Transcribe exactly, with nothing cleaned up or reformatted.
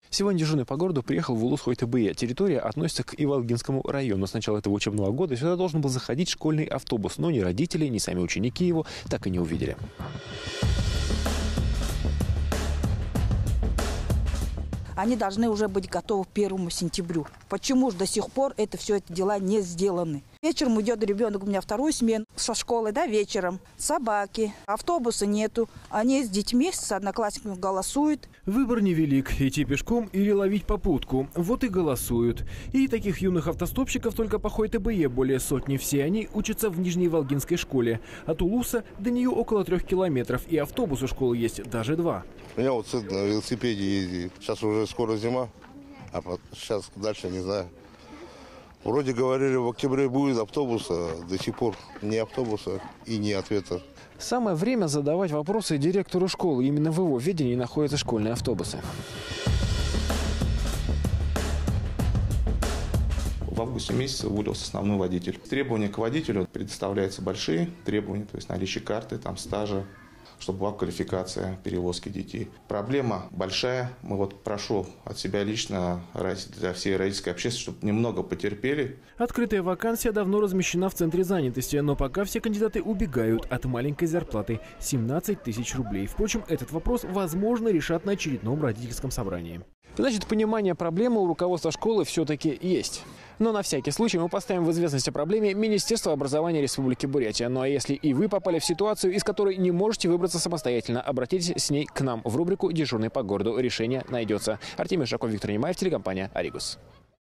Сегодня дежурный по городу приехал в Улус-Хой-Тебые. Территория относится к Иволгинскому району. С начала этого учебного года сюда должен был заходить школьный автобус, но ни родители, ни сами ученики его так и не увидели. Они должны уже быть готовы к первому сентябрю. Почему же до сих пор это все эти дела не сделаны? Вечером идет ребенок, у меня вторую смену со школы, да, вечером. Собаки, автобуса нету. Они с детьми, с одноклассниками голосуют. Выбор невелик – идти пешком или ловить попутку. Вот и голосуют. И таких юных автостопщиков только по Хой-Тебые более сотни. Все они учатся в Нижней Волгинской школе. От Улуса до нее около трех километров. И автобус у школы есть даже два. У меня вот сын на велосипеде ездит. Сейчас уже скоро зима, а сейчас дальше не знаю. Вроде говорили, в октябре будет автобус, а до сих пор ни автобуса и ни ответа. Самое время задавать вопросы директору школы. Именно в его ведении находятся школьные автобусы. В августе месяце уволился основной водитель. Требования к водителю предоставляются большие требования, то есть наличие карты, там, стажа, чтобы была квалификация перевозки детей. Проблема большая. Мы вот прошу от себя лично, для всей родительской общественности, чтобы немного потерпели. Открытая вакансия давно размещена в центре занятости, но пока все кандидаты убегают от маленькой зарплаты – семнадцать тысяч рублей. Впрочем, этот вопрос, возможно, решат на очередном родительском собрании. Значит, понимание проблемы у руководства школы все-таки есть. Но на всякий случай мы поставим в известность о проблеме Министерство образования Республики Бурятия. Ну а если и вы попали в ситуацию, из которой не можете выбраться самостоятельно, обратитесь с ней к нам в рубрику «Дежурный по городу». Решение найдется. Артемий Ушаков, Виктор Немаев, телекомпания «Аригус».